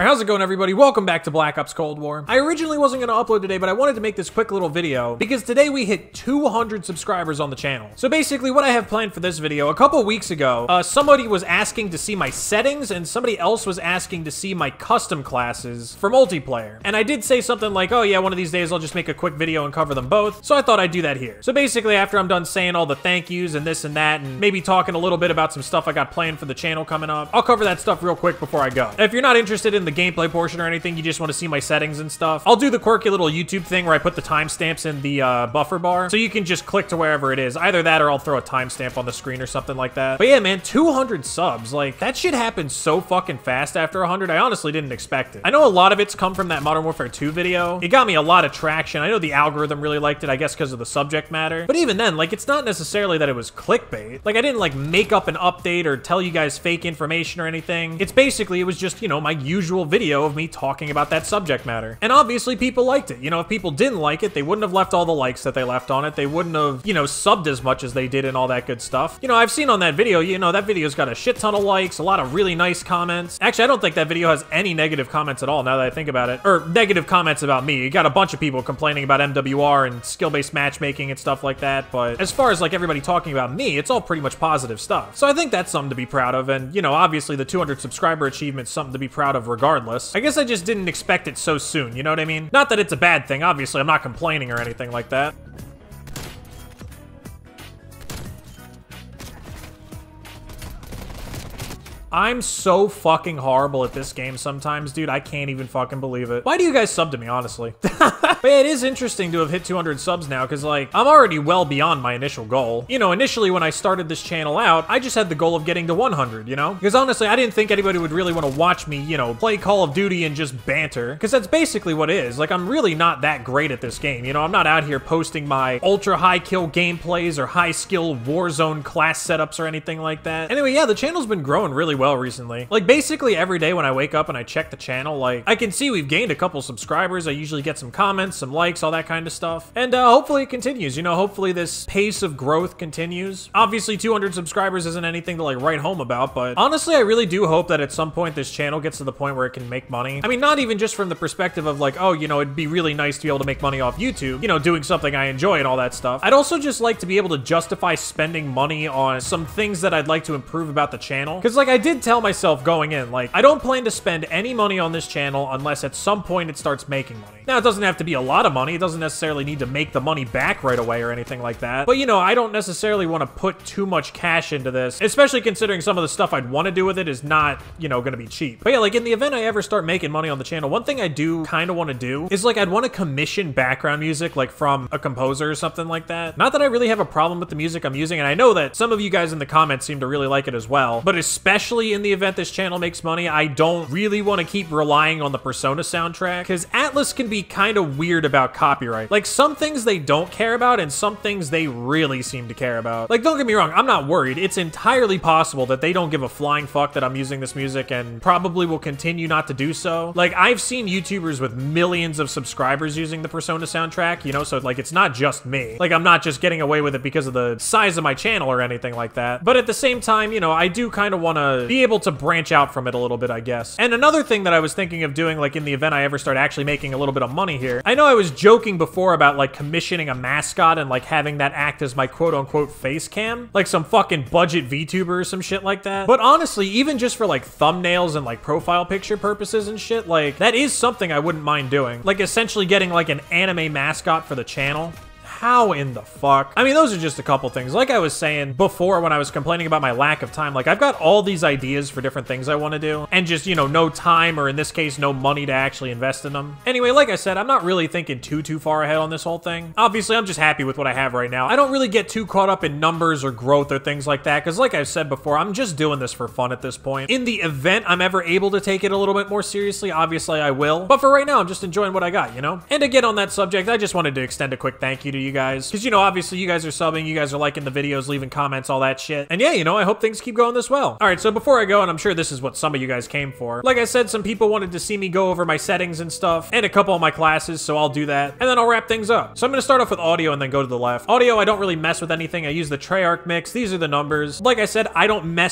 Alright, how's it going, everybody? Welcome back to Black Ops Cold War. I originally wasn't going to upload today, but I wanted to make this quick little video because today we hit 200 subscribers on the channel. So basically what I have planned for this video, a couple weeks ago, somebody was asking to see my settings and somebody else was asking to see my custom classes for multiplayer. And I did say something like, oh yeah, one of these days I'll just make a quick video and cover them both. So I thought I'd do that here. So basically after I'm done saying all the thank yous and this and that and maybe talking a little bit about some stuff I got planned for the channel coming up, I'll cover that stuff real quick before I go. If you're not interested in the gameplay portion or anything, you just want to see my settings and stuff, I'll do the quirky little YouTube thing where I put the timestamps in the buffer bar, so you can just click to wherever it is. Either that or I'll throw a timestamp on the screen or something like that. But yeah, man, 200 subs, like, that shit happened so fucking fast after 100. I honestly didn't expect it. I know a lot of it's come from that Modern Warfare 2 video. It got me a lot of traction. I know the algorithm really liked it, I guess because of the subject matter. But even then, like, it's not necessarily that it was clickbait. Like, I didn't, like, make up an update or tell you guys fake information or anything. It's basically, it was just, you know, my usual video of me talking about that subject matter. And obviously people liked it. You know, if people didn't like it, they wouldn't have left all the likes that they left on it. They wouldn't have, you know, subbed as much as they did and all that good stuff. You know, I've seen on that video, you know, that video's got a shit ton of likes, a lot of really nice comments. Actually, I don't think that video has any negative comments at all now that I think about it. Or negative comments about me. You got a bunch of people complaining about MWR and skill-based matchmaking and stuff like that. But as far as like everybody talking about me, it's all pretty much positive stuff. So I think that's something to be proud of. And, you know, obviously the 200 subscriber achievement's something to be proud of regardless. I guess I just didn't expect it so soon, you know what I mean? Not that it's a bad thing, obviously, I'm not complaining or anything like that. I'm so fucking horrible at this game sometimes, dude. I can't even fucking believe it. Why do you guys sub to me, honestly? But yeah, it is interesting to have hit 200 subs now, because, like, I'm already well beyond my initial goal. You know, initially when I started this channel out, I just had the goal of getting to 100, you know? Because honestly, I didn't think anybody would really want to watch me, you know, play Call of Duty and just banter. Because that's basically what it is. Like, I'm really not that great at this game, you know? I'm not out here posting my ultra-high kill gameplays or high-skill Warzone class setups or anything like that. Anyway, yeah, the channel's been growing really well recently. Like, basically every day when I wake up and I check the channel, like, I can see we've gained a couple subscribers. I usually get some comments, some likes, all that kind of stuff. And hopefully it continues. You know, hopefully this pace of growth continues. Obviously 200 subscribers isn't anything to, like, write home about, but honestly, I really do hope that at some point this channel gets to the point where it can make money. I mean, not even just from the perspective of, like, oh, you know, it'd be really nice to be able to make money off YouTube, you know, doing something I enjoy and all that stuff. I'd also just like to be able to justify spending money on some things that I'd like to improve about the channel. Because, like, I did tell myself going in, like, I don't plan to spend any money on this channel unless at some point it starts making money. Now, it doesn't have to be a lot of money. It doesn't necessarily need to make the money back right away or anything like that. But, you know, I don't necessarily want to put too much cash into this, especially considering some of the stuff I'd want to do with it is not, you know, going to be cheap. But yeah, like, in the event I ever start making money on the channel, one thing I do kind of want to do is, like, I'd want to commission background music, like, from a composer or something like that. Not that I really have a problem with the music I'm using, and I know that some of you guys in the comments seem to really like it as well, but especially in the event this channel makes money, I don't really want to keep relying on the Persona soundtrack, because Atlus can be kind of weird about copyright. Like, some things they don't care about, and some things they really seem to care about. Like, don't get me wrong, I'm not worried. It's entirely possible that they don't give a flying fuck that I'm using this music, and probably will continue not to do so. Like, I've seen YouTubers with millions of subscribers using the Persona soundtrack, you know, so, like, it's not just me. Like, I'm not just getting away with it because of the size of my channel or anything like that. But at the same time, you know, I do kind of want to be able to branch out from it a little bit, I guess. And another thing that I was thinking of doing, like, in the event I ever start actually making a little bit of money here, I know I was joking before about, like, commissioning a mascot and, like, having that act as my quote-unquote face cam, like some fucking budget VTuber or some shit like that. But honestly, even just for, like, thumbnails and, like, profile picture purposes and shit, like, that is something I wouldn't mind doing. Like, essentially getting, like, an anime mascot for the channel. How in the fuck? I mean, those are just a couple things. Like I was saying before when I was complaining about my lack of time, like, I've got all these ideas for different things I want to do, and just, you know, no time, or in this case, no money to actually invest in them. Anyway, like I said, I'm not really thinking too far ahead on this whole thing. Obviously, I'm just happy with what I have right now. I don't really get too caught up in numbers or growth or things like that, because like I've said before, I'm just doing this for fun at this point. In the event I'm ever able to take it a little bit more seriously, obviously I will. But for right now, I'm just enjoying what I got, you know? And again, on that subject, I just wanted to extend a quick thank you to you guys, because, you know, obviously you guys are subbing, you guys are liking the videos, leaving comments, all that shit. And yeah, you know, I hope things keep going this well. All right, so before I go, and I'm sure this is what some of you guys came for, like I said, some people wanted to see me go over my settings and stuff, and a couple of my classes, so I'll do that, and then I'll wrap things up. So I'm gonna start off with audio and then go to the left. Audio, I don't really mess with anything. I use the Treyarch mix. These are the numbers. Like I said, I don't mess with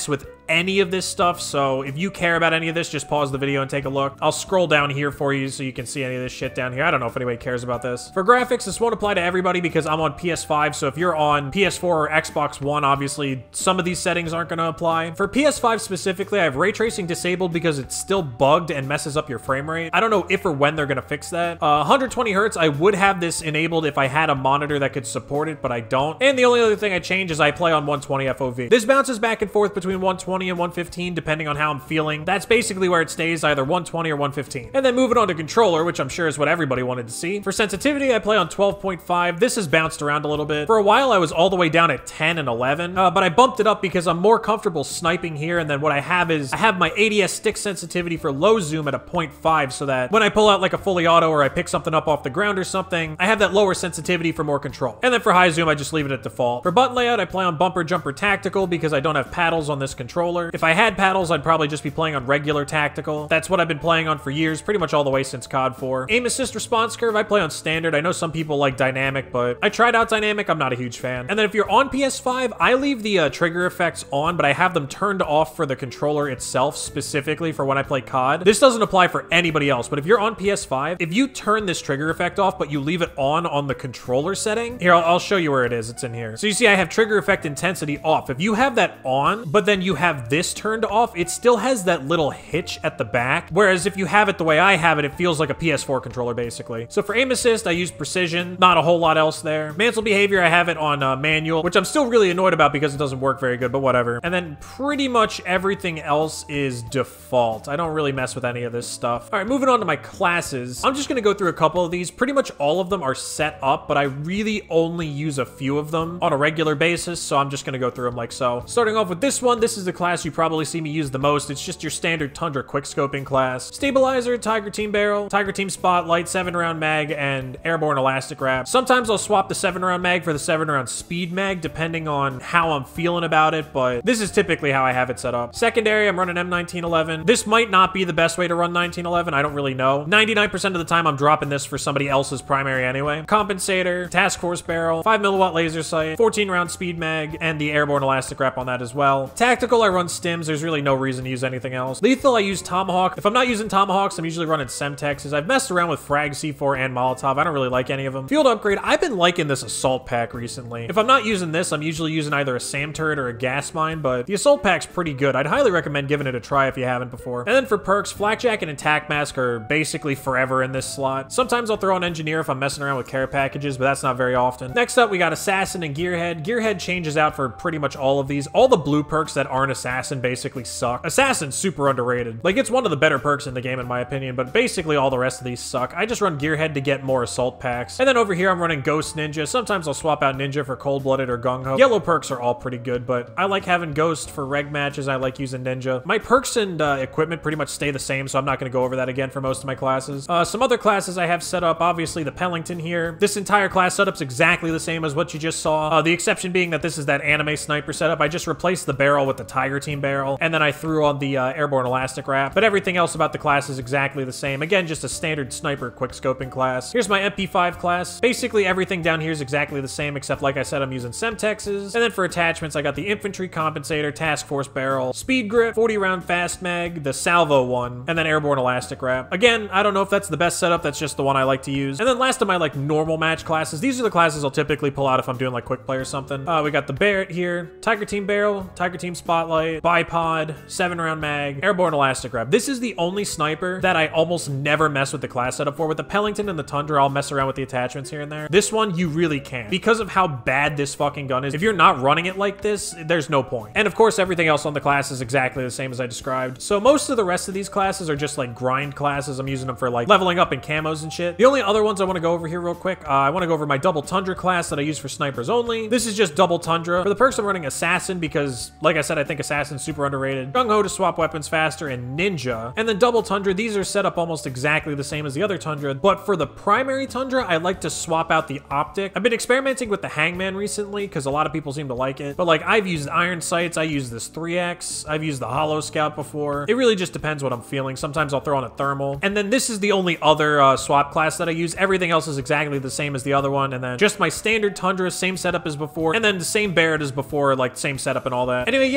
any of this stuff, so if you care about any of this, just pause the video and take a look. I'll scroll down here for you so you can see any of this shit down here. I don't know if anybody cares about this. For graphics, this won't apply to everybody because I'm on PS5, so if you're on PS4 or Xbox One, obviously some of these settings aren't going to apply. For PS5 specifically, I have ray tracing disabled because it's still bugged and messes up your frame rate. I don't know if or when they're going to fix that. 120 hertz, I would have this enabled if I had a monitor that could support it, but I don't. And the only other thing I change is I play on 120 FOV. This bounces back and forth between 120 and 115 depending on how I'm feeling. That's basically where it stays, either 120 or 115. And then moving on to controller, which I'm sure is what everybody wanted to see. For sensitivity, I play on 12.5. This has bounced around a little bit. For a while, I was all the way down at 10 and 11, but I bumped it up because I'm more comfortable sniping here. And then what I have is I have my ADS stick sensitivity for low zoom at a 0.5 so that when I pull out like a fully auto or I pick something up off the ground or something, I have that lower sensitivity for more control. And then for high zoom, I just leave it at default. For button layout, I play on bumper jumper tactical because I don't have paddles on this controller. If I had paddles, I'd probably just be playing on regular tactical. That's what I've been playing on for years, pretty much all the way since COD 4. Aim assist response curve, I play on standard. I know some people like dynamic, but I tried out dynamic. I'm not a huge fan. And then if you're on PS5, I leave the trigger effects on, but I have them turned off for the controller itself, specifically for when I play COD. This doesn't apply for anybody else, but if you're on PS5, if you turn this trigger effect off, but you leave it on the controller setting, here, I'll show you where it is. It's in here. So you see I have trigger effect intensity off. If you have that on, but then you have this turned off, it still has that little hitch at the back. Whereas if you have it the way I have it, it feels like a PS4 controller, basically. So for aim assist, I use precision. Not a whole lot else there. Mantle behavior, I have it on manual, which I'm still really annoyed about because it doesn't work very good, but whatever. And then pretty much everything else is default. I don't really mess with any of this stuff. All right, moving on to my classes. I'm just gonna go through a couple of these. Pretty much all of them are set up, but I really only use a few of them on a regular basis, so I'm just gonna go through them like so. Starting off with this one, this is the class you probably see me use the most. It's just your standard Tundra quickscoping class. Stabilizer, Tiger Team barrel, Tiger Team spotlight, 7-round mag, and airborne elastic wrap. Sometimes I'll swap the 7-round mag for the 7-round speed mag, depending on how I'm feeling about it, but this is typically how I have it set up. Secondary, I'm running M1911. This might not be the best way to run 1911. I don't really know. 99% of the time, I'm dropping this for somebody else's primary anyway. Compensator, task force barrel, 5mm laser sight, 14-round speed mag, and the airborne elastic wrap on that as well. Tactical, I run stims. There's really no reason to use anything else. Lethal, I use Tomahawk. If I'm not using Tomahawks, I'm usually running Semtexes. I've messed around with Frag C4 and Molotov. I don't really like any of them. Field upgrade, I've been liking this assault pack recently. If I'm not using this, I'm usually using either a SAM turret or a gas mine, but the assault pack's pretty good. I'd highly recommend giving it a try if you haven't before. And then for perks, Flak Jacket and Tac Mask are basically forever in this slot. Sometimes I'll throw on Engineer if I'm messing around with care packages, but that's not very often. Next up, we got Assassin and Gearhead. Gearhead changes out for pretty much all of these. All the blue perks that aren't Assassin basically suck. Assassin's super underrated. Like, it's one of the better perks in the game in my opinion, but basically all the rest of these suck. I just run Gearhead to get more assault packs. And then over here, I'm running Ghost Ninja. Sometimes I'll swap out Ninja for Cold-Blooded or Gung Ho. Yellow perks are all pretty good, but I like having Ghost for reg matches. I like using Ninja. My perks and equipment pretty much stay the same, so I'm not going to go over that again for most of my classes. Some other classes I have set up, obviously the Pellington here. This entire class setup's exactly the same as what you just saw. The exception being that this is that anime sniper setup. I just replaced the barrel with the Tiger Team barrel, and then I threw on the airborne elastic wrap. But everything else about the class is exactly the same. Again, just a standard sniper quickscoping class. Here's my MP5 class. Basically everything down here is exactly the same, except like I said, I'm using Semtexes. And then for attachments, I got the infantry compensator, task force barrel, speed grip, 40-round fast mag, the salvo one, and then airborne elastic wrap. Again, I don't know if that's the best setup. That's just the one I like to use. And then last of my like normal match classes, these are the classes I'll typically pull out if I'm doing like quick play or something. We got the Barrett here, Tiger Team barrel, Tiger Team spotlight, bipod, 7-round mag, airborne elastic wrap. This is the only sniper that I almost never mess with the class setup for. With the Pellington and the Tundra, I'll mess around with the attachments here and there. This one, you really can't. Because of how bad this fucking gun is, if you're not running it like this, there's no point. And of course, everything else on the class is exactly the same as I described. So most of the rest of these classes are just like grind classes. I'm using them for like leveling up in camos and shit. The only other ones I want to go over here real quick, I want to go over my double Tundra class that I use for snipers only. This is just double Tundra. For the perks, I'm running Assassin because, like I said, I think Assassin's super underrated. Gung Ho to swap weapons faster, and Ninja. And then double Tundra, these are set up almost exactly the same as the other Tundra, but for the primary Tundra, I like to swap out the optic. I've been experimenting with the Hangman recently because a lot of people seem to like it, but like I've used iron sights, I use this 3X, I've used the Hollow Scout before. It really just depends what I'm feeling. Sometimes I'll throw on a thermal. And then this is the only other swap class that I use. Everything else is exactly the same as the other one, and then just my standard Tundra, same setup as before, and then the same Barrett as before, like same setup and all that. Anyway, yeah, those are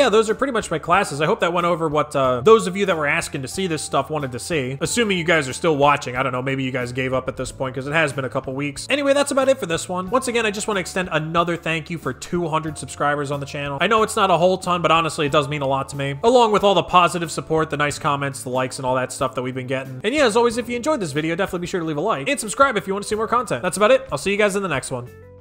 pretty much my classes. I hope that went over what those of you that were asking to see this stuff wanted to see. Assuming you guys are still watching. I don't know, maybe you guys gave up at this point because it has been a couple weeks. Anyway, that's about it for this one. Once again, I just want to extend another thank you for 200 subscribers on the channel. I know it's not a whole ton, but honestly, it does mean a lot to me. Along with all the positive support, the nice comments, the likes, and all that stuff that we've been getting. And yeah, as always, if you enjoyed this video, definitely be sure to leave a like and subscribe if you want to see more content. That's about it. I'll see you guys in the next one.